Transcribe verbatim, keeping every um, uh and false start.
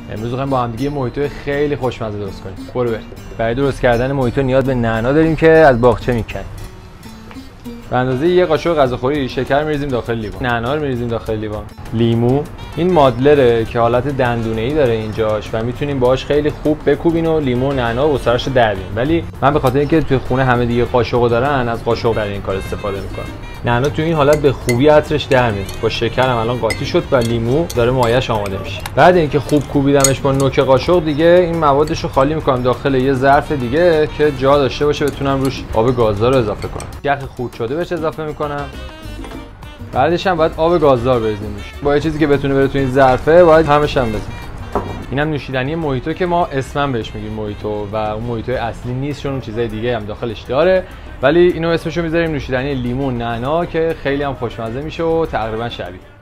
امروز می‌خوایم با هم دیگه موهیتو خیلی خوشمزه درست کنیم. برو بریم. برای درست کردن موهیتو نیاز به نعنا داریم که از باغچه میکنیم. به اندازه یه قاشق غذاخوری شکر می‌ریزیم داخل لیوان. نعنا رو می‌ریزیم داخل لیوان. لیمو، این مادلره که حالت دندونه‌ای داره اینجاش و میتونیم باهاش خیلی خوب بکوبین و لیمو و نعنا و سرش در بیاریم. ولی من به خاطر اینکه توی خونه همه دیگه قاشقو دارن از قاشق برای این کار استفاده می‌کنم. نعنا توی این حالت به خوبی عطرش در میاد. با شکر هم الان قاطی شد و لیمو داره مایه‌اش آماده میشه. بعد اینکه خوب کوبیدمش با نوک قاشق دیگه این موادش رو خالی می‌کنم داخل یه ظرف دیگه که جا داشته باشه بتونم روش آب گازدار رو اضافه کنم. یخ خورد شده بهش اضافه می‌کنم. بعدش هم باید آب گازدار بریزیم روش. با یه چیزی که بتونه بره تو این ظرفه باید همش هم بزنیم. اینم نوشیدنی موهیتو که ما اسماً بهش میگیم موهیتو و اون موهیتو اصلی نیست چون اون چیزای دیگه هم داخلش داره، ولی اینو اسمشو میذاریم نوشیدنی لیمو نعنا که خیلی هم خوشمزه میشه و تقریبا شبیه